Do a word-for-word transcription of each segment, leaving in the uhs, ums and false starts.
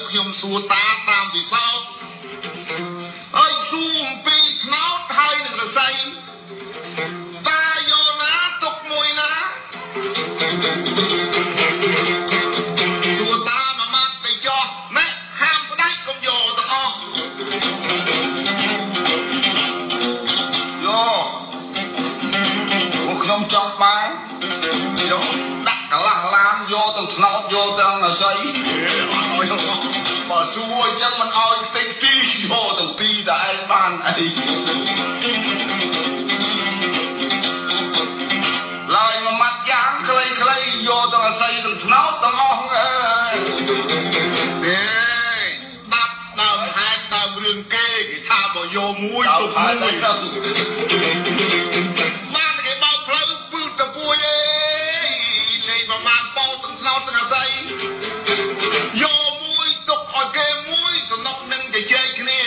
ខ្ញុំសួរតាតាមពិសោធន៍ហើយសួរអំពីឆ្នោតហើយនឹងរស័យតាយកណាទុកមួយណាសួរតាមួយម៉ាត់ទៅចោះណែហាមផ្ដាច់កុំយកទាំងអស់យកខ្ញុំចង់បានយកដាក់កន្លះឡានយកទាំងឆ្នោតយកទាំងរស័យបើសួរអញ្ចឹងមិនអោយផ្ទៃទីយកទាំងពីរតែឯងបានអីឡើយមួយម៉ាត់យ៉ាងខ្លីៗយកទាំងរស័យទាំងឆ្នោតទាំងអស់អើយអេស្ដាប់ដើមហេតុដើមរឿងគេគេថាបើយកមួយទុកមួយបានគេបើកផ្លូវពឺតពួយអេលេងប្រមាណពោទាំងឆ្នោតទាំងរស័យយកមួយទុកឲ្យគេមួយសំណុកនឹងជជែកគ្នា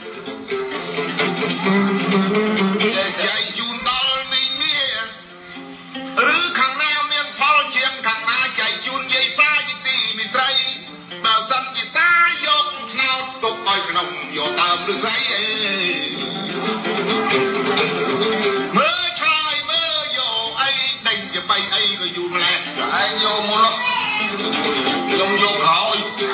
ចែកជូនដល់មីមីឬខាងណាមានផលជាងខាងណាចែកជូនយាយតាយទីមីត្រីបើសិនជាតាយកឆ្នោតទុកឲ្យក្នុងយកដើមឫស្សីអេមើលឆ្លើយមើលយកអីដេញជាបីអីក៏យូរម្ល៉េះឯងយកមុនខ្ញុំយកក្រោយ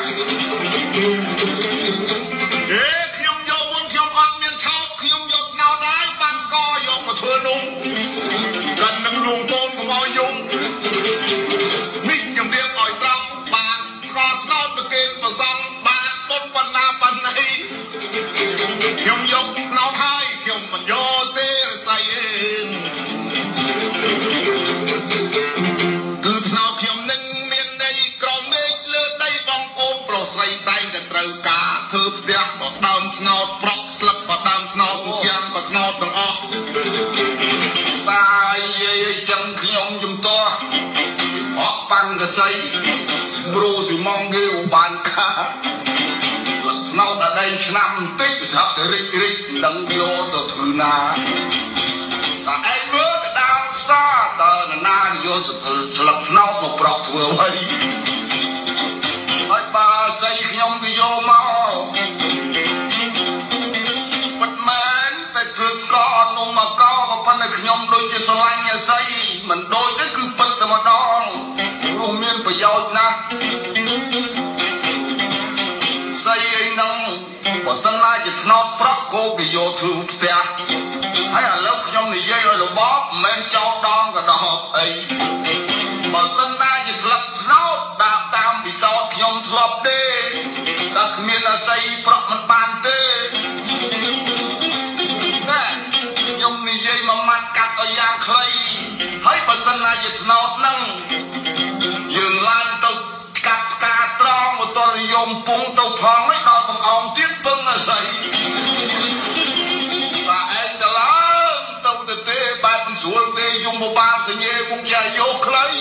អេខ្ញុំយកមុនខ្ញុំអត់មានឆោតខ្ញុំយកឆ្នោតដែរបានស្គរយកមកធ្វើនំកាន់នឹងលួងកូនកុំឲ្យយំនេះខ្ញុំរៀបឲ្យត្រង់បានស្គរឆ្នោតប្រគេនប្រសង់បានបុណ្យបណ្ណាបណ្ណីខ្ញុំយកឆ្នោតហើយខ្ញុំមិនយកទេរស័យអេគឺឆ្នោតខ្ញុំនឹងមានន័យក្រមមេឃលើដីបងប្អូនប្រុសស្រីតែងតែត្រូវការធ្វើផ្ទះក៏ដើមឆ្នោតប្រក់ស្លឹកក៏ដើមឆ្នោតជាងក៏ឆ្នោតទាំងអស់បាយយាយចឹងខ្ញុំជំទាស់អត់ប៉ាំងកសៃប្រូស៊ីម៉ងគេបានខាឆ្នោតដល់ដេញឆ្នាំបន្តិចស្រាប់តែរិចរិចដឹងយកទៅធ្វើណាតែឯងមើលទៅដើមផ្សារតើណាយកស្លឹកឆ្នោតមកប្រក់ធ្វើអ្វីហើយបើស្អីខ្ញុំក៏យកមកបាត់មែនតែធ្វើស្កអត់នំមកកោក៏ប៉ុន្តែខ្ញុំដូចជាស្រឡាញ់អាស័យមិនដូចទេគឺពិតតែម្ដងព្រោះមានប្រយោជន៍ណាស់ស្អីអីហ្នឹងបើសិនណាជាឆ្នោតប្រក់គោគេយកធ្វើផ្ទះហើយឥឡូវខ្ញុំនិយាយឲ្យរបបមិនមែនចោលដងក៏ដបអីបើសិនណាជាស្លឹកឆ្នោតតាមតាមពិសោធន៍ខ្ញុំធ្លាប់ទេតែគ្មានអាស័យប្រក់មិនបានទេណែខ្ញុំនិយាយមួយម៉ាត់កាត់ឲ្យយ៉ាងខ្លីហើយបើសិនណាជាឆ្នោតហ្នឹងយើងឡើងទៅកាត់ផ្កាត្រង់មកតនិយមពងទៅផងហើយដល់បង្អងទៀតពឹងអាស័យតែឯងទៅឡើងទៅទៅទេបែបមិនស្រួលទេយំបបានសញ្ញេមុខយ៉ាយកខ្លី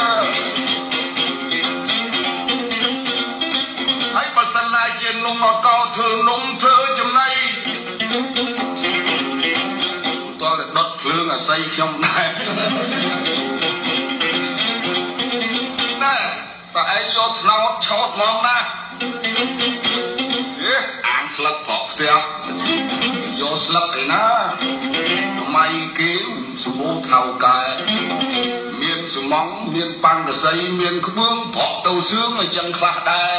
ហើយបើសិនណាជានំមកកោធ្វើនំធ្វើចំណៃតើដុតភ្លើងអាស័យខ្ញុំដែរណែតែឯងយកឆ្នោតឆោតមកណាអេអានស្លឹកប្រក់ផ្ទះយកស្លឹកឯណាសម័យគេសម្បូរថៅកែមានសំងមានប៉ាំងកសៃមានក្បឿងប្រក់ទៅសឿងអញ្ចឹងខ្លះដែរ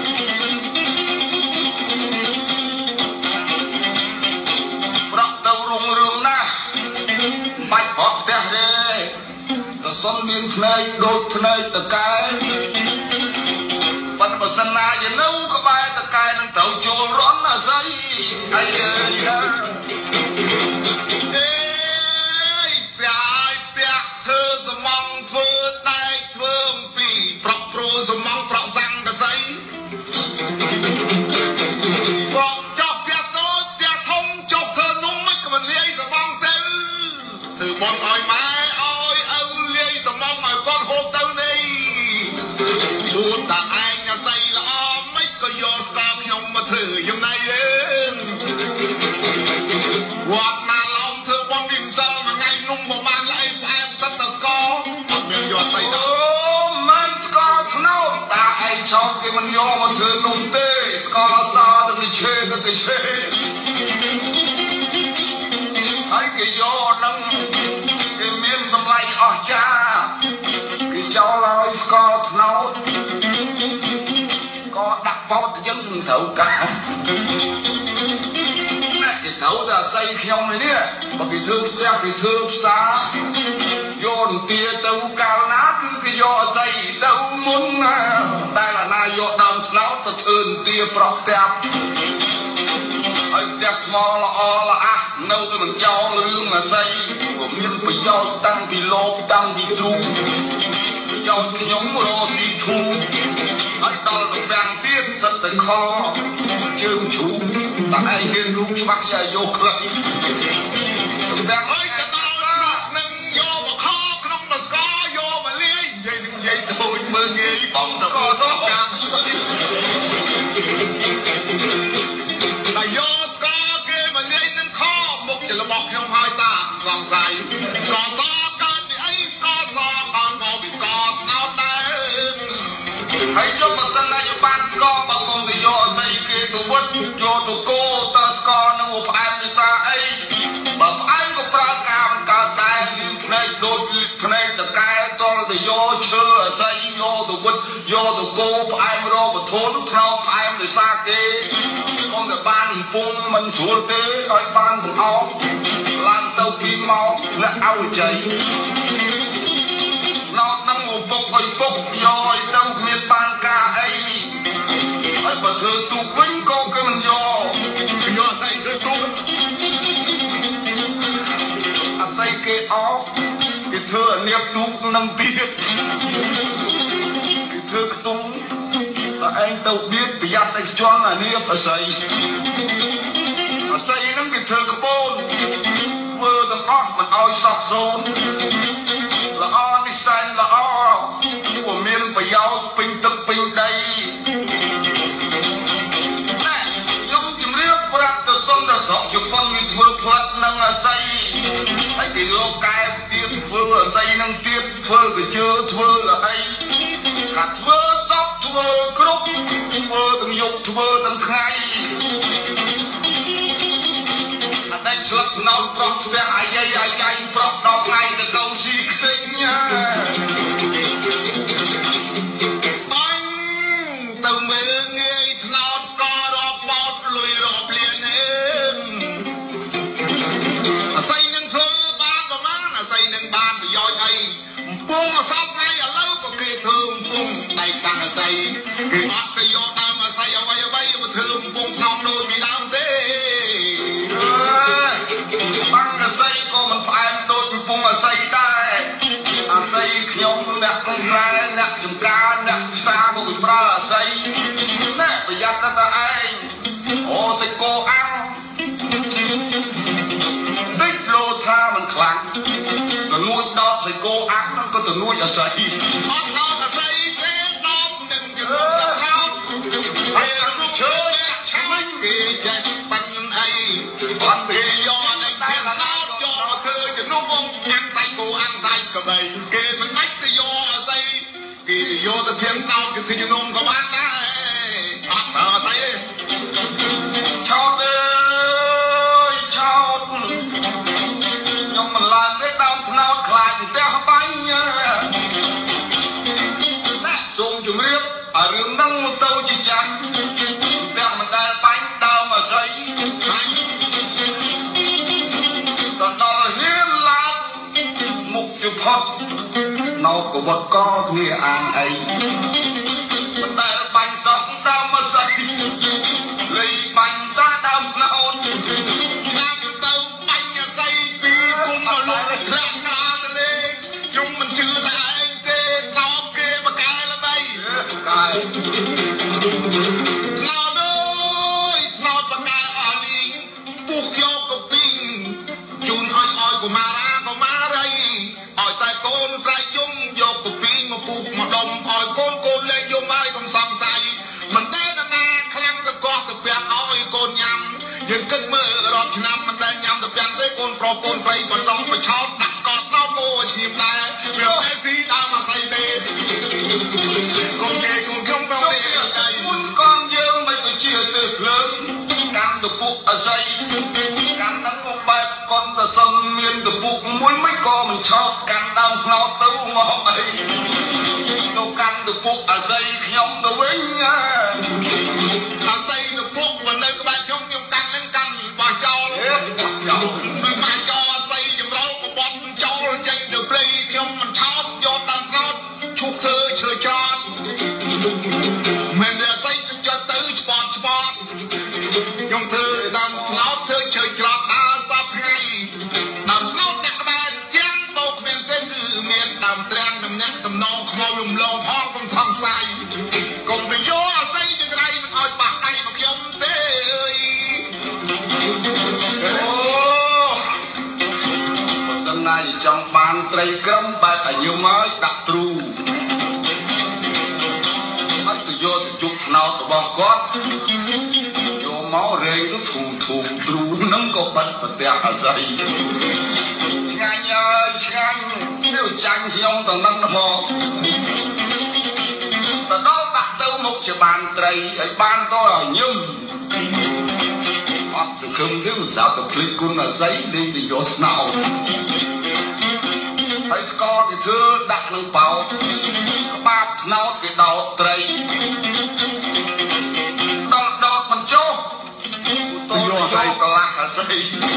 ប្រក់ទៅរុងរឿងណាស់បាច់ប្រក់ផ្ទះទេតែសុំមានភ្នែកដូចភ្នែកតកែប៉ុន្តែបើសិនណាជានៅក្បែរតកែនឹងត្រូវចូលរន់អាស័យអីអើយណាធ្វើដែកធ្វើអំពីប្រក់ប្រូសំងប្រក់សាំងកសៃប្រក់ចប់ផ្ទះតូចផ្ទះធំចប់ធ្វើនំមិនក៏មិនលាយសំងទៅធ្វើបន់ឲ្យម៉ែឲ្យឪលាយសំងឲ្យគាត់ហូបទៅនេះពូតាឯងអាស័យល្អមិនក៏យកស្តាខ្ញុំមកធ្វើយ៉ាងណៃអើវត្តណាឡំធ្វើបន់ពីម្សិលមួយថ្ងៃនំប្រហែលឡៃផ្អែមសិតតែស្ករអូមិនស្គាល់ឆ្នោតតាឯងឆោតគេមិនយកមកធ្វើនំទេ chê cái cái chê thấy cái gió nắng cái miếng tầm lay ở cha cái cháu lái có nó có đặt pháo dân thấu cả cái thấu ta xây không này nè mà cái thương theo cái thương xa dồn tia tàu cao ná cứ cái gió xây đâu muốn đây là na gió đầm nó ta thường tia prọc tẹp anh tẹp mò là o là à nâu tôi mình cho lương là xây cũng nhân phải do tăng vì lô tăng vì tu do nhóm lô đi thu anh đó là vàng tiên rất là khó chương chú tại nghiên cứu cho bác gia vô khởi vàng ơi cái tao nâng vô mà khó không mà có vô mà lấy vậy vậy thôi mơ nghe bóng tập có tốt càng là vô có kia mà lấy nên khó một chỉ là bọc không hai tạm dòng dài có gió cơn thì ấy có gió còn có bị có sao đây hãy cho một dân này cho bạn có bằng công thì vô xây kia tụ bút vô tụ cô ta có nó một em đi xa ấy mà em có pra cam cả đại này đôi này là cái to thì vô chưa xây vô tụ bút vô tụ cô em rồi mà thốn thao em đi xa kia con cái ban phun mình xuống tế ở ban cũng áo làm tàu kim máu là áo cháy nó nâng một bốc ơi bốc rồi tàu miền ban ca ấy ấy mà thưa tu vĩnh có cái mình vô vô xây thưa tu à xây cái áo cái thưa niệm tu nâng tiết cái thưa cái tu là anh tàu biết bây giờ anh cho là niệm ở xây ở xây nó cái thưa cái bôn vừa tầm óc mình oi sọc rôn là o đi xanh là o của miền bây giờ bình tập bình đây nè giống chim riết bạc từ sông ra sọc chụp con người vừa phật nâng ở xây hay cái lô cài tiết vừa xây nâng tiết vừa cái chưa vừa là ấy cả vừa sóc vừa cướp vừa từng dục vừa từng khai anh xuất nó prop về ai ai ai ai prop đó ngay từ câu xí tính nha anh từ mưa nghe nó có đó bọt lùi rộp liền em xây nâng thơ ba có má xây nâng ban bị dòi ấy buông sắp ngay ở lâu có kia thương buông đầy sang là xây cái mắt cái gió ta mà xây ở bay ở bay mà thương buông nòng đôi bị đau thế băng là xây có mình phải đôi bị buông là xây đây à xây nhông nè con sai nè chúng ta nè xa có bị pra xây nè bây giờ ta ta anh ô xây cô ăn tích lô tha mình khẳng rồi nuôi đó xây cô ăn nó có từ nuôi ở xây đó là xây thế đó đừng chừng nó thao để nó chơi chẳng gì chạy bắn ấy còn vì do anh thiên nó cho mà thơ cho nó không ăn say cô ăn say cả bầy kê mình bách tới do say kỳ thì vô ta thiên tao cái thứ nó có bán đấy bắt thờ thấy chót ơi chót nhưng mà làm cái tao nó lại thì tao bánh nha xuống chùm riết ở rừng nâng một tàu chỉ chắn tao mình đang bánh tao mà xây còn đó là hiến lạc mục tiêu phật nó của một con nghĩa an ấy mình đang bánh sống tao mà xây lấy bánh ra tao mà hôn nam tao bánh nhà xây vì cùng mà lúc là lạc ca ta lên nhưng mình chưa đã anh tê sao kia mà cái là đây cái sao đôi sao mà cái ở đi buộc vô cái pin chun oi oi của mà ra của má đây oi tay con sai dung vô cái pin mà buộc mà đồng oi con con lên vô mai còn sòng say mình té ta na khăng ta có ta bẹn oi con nhầm nhưng cất mơ rồi khi năm mình đang nhầm ta bẹn tới con pro con say còn đóng phải chót đặt scot sao cô chìm lại việc cái gì ta mà say tê con kê con không bao giờ đây con dương mày phải chia từ lớn ស័យកាន់នឹងបែបកុនទៅសិនមានទៅពុកមួយមិនក៏មិនឆោតកាន់ដើមថ្នោតទៅមកអីទៅកាន់ទៅពុកអាស័យខ្ញុំទៅវិញអាស័យទៅពុកមិននៅក្បែរខ្ញុំខ្ញុំកាន់នឹងកាន់បោះចោលចោលមិនមកចោលអាស័យចម្រោកបបត់ចោលចេញទៅព្រៃខ្ញុំមិនឆោតយកដើមថ្នោតឈូកធ្វើឈើចោតមិនអាស័យទៅចោតទៅស្បត់ស្បត់ខ្ញុំធ្វើដើមថ្នោតធ្វើឈើច្រត់ដើរសពថ្ងៃដើមថ្នោតអ្នកក្បែរទាំងបោកគ្មានទេគឺមានដើមត្រាំងតំណាក់តំណងខ្មោចរំលងផងកុំសង្ស័យកុំទៅយកអាស័យចង្រៃមិនឲ្យបាក់ដៃមកខ្ញុំទេអើយអូបើសិនណាចង់បានត្រីក្រំបែបអាយុមកដាក់ទ្រូហើយទៅយកទៅជុកថ្នោតរបស់គាត់យកមករែងទៅធូធូទ្រូនឹងក៏បាត់ប្រទះអាស័យឆ្ងាញ់អើយឆ្ងាញ់នេះចាញ់ខ្ញុំទៅនឹងមកទៅដល់ដាក់ទៅមុខជាបានត្រីឲ្យបានទៅឲ្យញឹមអត់សង្ឃឹមទេឧស្សាហ៍ទៅភ្លេចគុណអាស័យលេងទៅយកថ្នោតហើយស្ករគេធ្វើដាក់នឹងបោកក្បាបថ្នោតគេដោតត្រីដល់ដោតមិនចុះទៅយកអាស័យកន្លះអាស័យឥ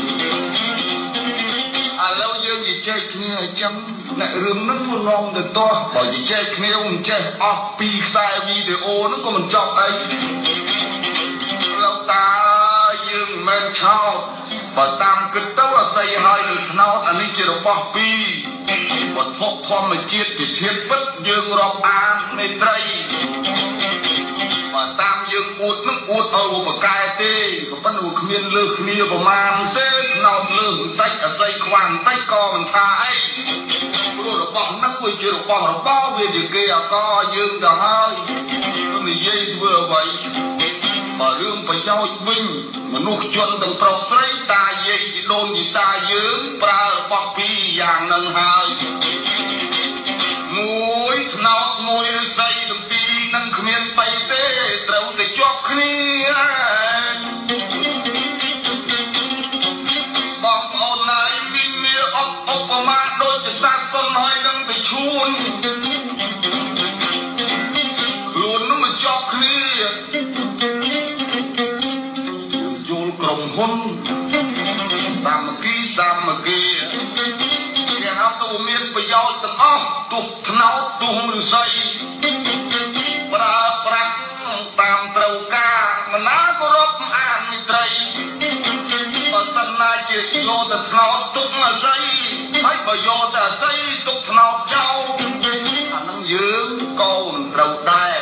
ឡូវយើងនិយាយគ្នាអញ្ចឹងអ្នករឿងហ្នឹងមិនងំទៅតោះបើនិយាយគ្នាមិនចេះអស់ពីខ្សែវីដេអូហ្នឹងក៏មិនចប់អីលោកតាយើងមិនមែនឆោតបើតាមគិតទៅអាស័យហើយនៅថ្នោតអានេះជារបស់ពីរវត្ថុធម្មជាតិជាធាតុពិតយើងរាប់អាននៃត្រីបើតាមយើងអួតនឹងអួតឲ្យបកែទេក៏ប៉ុន្តែគ្មានលើសគ្នាប្រមាណទេថ្នោតលើសបន្តិចអាស័យខ្វះបន្តិចក៏មិនថាអីព្រោះរបស់ហ្នឹងវាជារបស់របស់វាជាគេអកយើងទៅហើយទៅនិយាយធ្វើអ្វីបើរឿងប្រយោជន៍វិញមនុស្សជនទាំងប្រុសស្រីតាយាយជីដូនជីតាយើងប្រើរបស់ពីរយ៉ាងហ្នឹងហើយមួយថ្នោតមួយឫស្សីទាំងពីរនឹងគ្មានបីទេត្រូវតែជាប់គ្នាបងប្អូនហើយវិញវាអបឧបមាដូចជាតាសុនហើយនឹងទៅឈួនខ្លួននឹងមកជាប់គ្នាក្រុមហ៊ុនសាមគ្គីសាមគ្គីគេហៅទៅមានប្រយោជន៍ទាំងអស់ទុះថ្នោតទុះឫស្សីប្រើប្រាស់តាមត្រូវការមិនណាក៏រាប់អានមីត្រីបើសិនណាជាយកទៅថ្នោតទុះអាស័យហើយបើយកទៅអាស័យទុះថ្នោតចោលអានឹងយើងក៏មិនត្រូវដែរ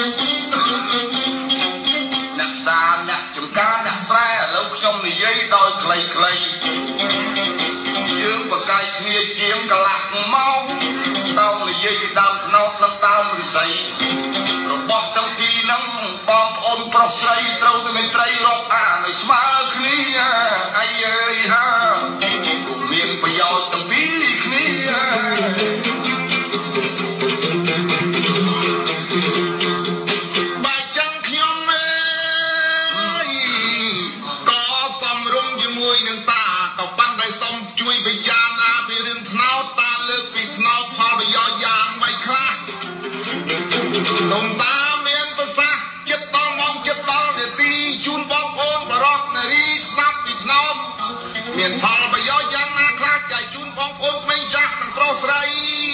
អ្នកសាអ្នកចំការអ្នកស្រែឥឡូវខ្ញុំនិយាយដោយខ្លីៗយើងបកាយគ្នាជាងកន្លះម៉ោងដល់និយាយពីដើមថ្នោតនិងដើមឫស្សីរបស់ទាំងពីរហ្នឹងបងប្អូនប្រុសស្រីត្រូវតែមានត្រីរាប់អានឲ្យស្មើគ្នាអីអើយហាមានប្រយោជន៍ទាំងពីរគ្នាសូមតាមមានប្រសាសន៍ចិត្តដល់មកចិត្តដល់នាទីជូនបងប្អូនបរោះនារីស្ដាប់ពីថ្នោតមានផលប្រយោជន៍យ៉ាងណាខ្លះចែកជូនបងប្អូនក្មេងចាស់និងប្រុសស្រី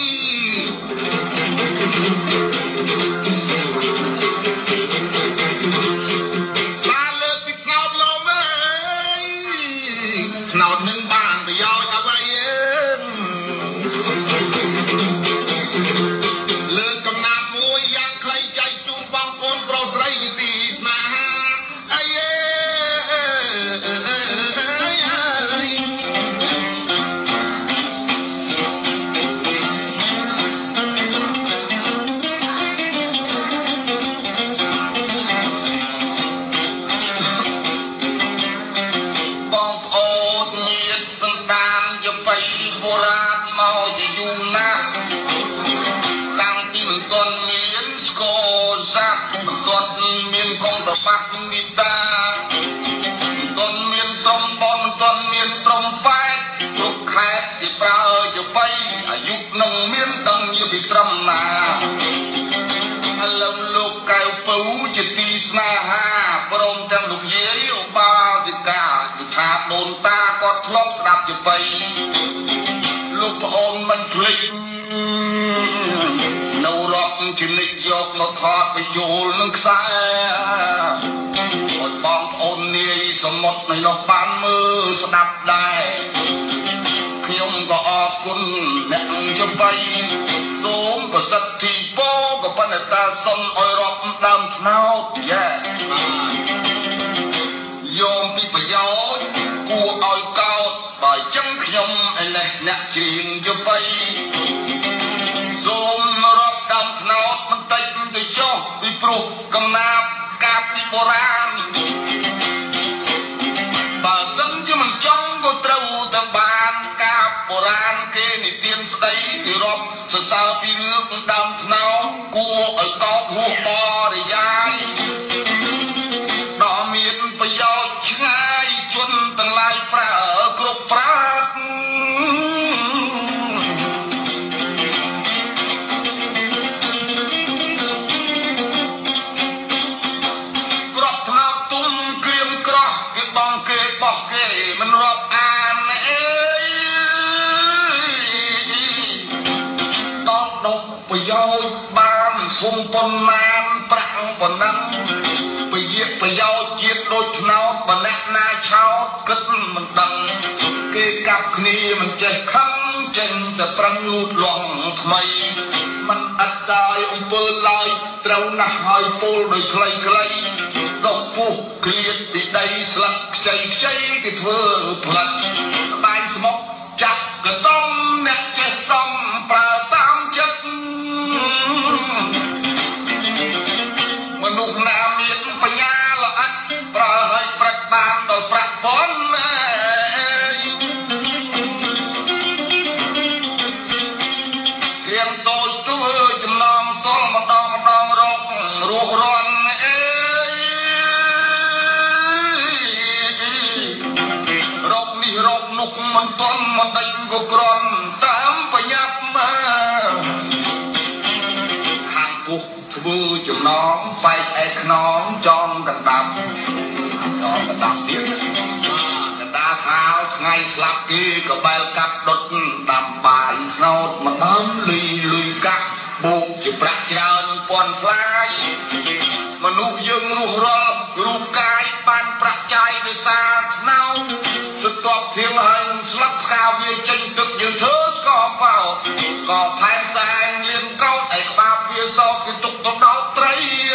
បានលើកពីថ្នោតលោមអើយថ្នោតនឹងបានប្រយោជន៍អ្វីមានកងតបាក់មីតាមិនទាន់មានទាំងលោកយាយឧបាសិកាគឺថាដូនតាគាត់ធ្លាប់ស្ដាប់ជាបីលោកប្អូនមិនភ្លេចនៅរកជានិច្ចយកមកថតបញ្ចូលនឹងខ្សែឲ្យបងប្អូននាយសមុទ្រនៅនោះបានមើលស្ដាប់ដែរខ្ញុំក៏អរគុណអ្នកចំបៃសូមប្រសិទ្ធិពោក៏ប៉ុន្តែតាសុំឲ្យរាប់ដើមថ្នោតយ៉ាយោមពីប្រយោជន៍គួរឲ្យកោតបើចឹងខ្ញុំឯនេះអ្នកច្រៀងចំបៃសូមរាប់ដើមថ្នោតបន្តិចទៅចុះពីព្រោះកំណាប់កាបពីបុរាណបើសិនជាមិនចង់ក៏ត្រូវទៅបានកាបបុរាណគេនិទានស្ដីគេរាប់សរសើរពីរឿងដើមថ្នោតគួរឲ្យកោតហួសបរិយាយដ៏មានប្រយោជន៍ឆ្ងាយជនទាំងឡាយប្រើគ្រប់ប្រាជ្ញមិនរាប់អានអើយតោះដកប្រយោជន៍បានធំប៉ុន្មានប្រាក់ប៉ុណ្ណឹងប្រយោជន៍ប្រយោជន៍ជាតិដូចឆ្នោតបអ្នកណាឆោតគិតមិនដឹងគេកាប់គ្នាមិនចេះខឹងចេញតែប្រឹងលូតលាស់ថ្មីមិនអត់ដោយអំពើឡើយត្រូវណាស់ហើយពោលដោយខ្លីខ្លីដល់ពុះគ្លៀតពីដីស្លឹកខ្ចីខ្ចីគេធ្វើផ្លិតក្បាញ់ស្មុកចាប់កតំអ្នកចេះសំប្រើតាមចិត្តមនុស្សណាមានបញ្ញាល្អិតប្រើឲ្យប្រាក់បានដល់ប្រាក់ប៉ុនគ្រាមតូចធ្វើចំណងតលម្ដងម្ដងរករស់រាន់រកនោះមិនសន់មិនដេញក៏ក្រន់តាមបញ្ញាប់មកខាងពុះធ្វើចំណងសែកឯខ្នងចំកណ្ដាប់ចំកណ្ដាប់ទៀតកណ្ដាលខោថ្ងៃស្លាប់គេក៏បែលកាប់ដុតដាំបាយខ្នោតមកដើមលុយលុយកាក់បូកជាប្រាក់ច្រើនពាន់ផ្លាយមនុស្សយើងរស់រាល់រូបកាយបានប្រាក់ចាយដោយសារថ្នោតស្ទាប់ធៀងហើយស្លាប់ខាវាចេញទឹកយើងធ្វើស្កបោក៏ផែនសែងលៀនកោតឯក្បាលវាសោកគេទុកទៅដល់ត្រី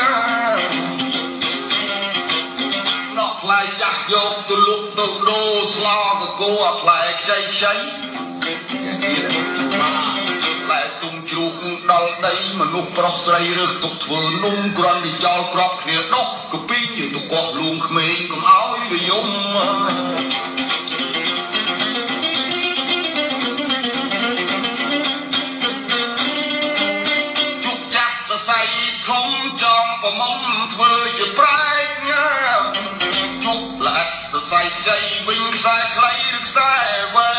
ណោះផ្លែចាស់យកទៅលុកទៅដូរស្លទៅគោអាផ្លែខ្ចីខ្ចីតែទុំជ្រូកដល់ដីមនុស្សប្រុសស្រីរើសទុកធ្វើនំគ្រាន់តែចោលក្របគ្នាដុសកពីងទៅកោះលួងក្មេងកុំឲ្យវាយំជុកចាក់សរសៃធំចំប្រមុំធ្វើជាប្រែកជុកល្អិតសរសៃខ្ចីវិញខ្សែខ្លីឬខ្សែវែ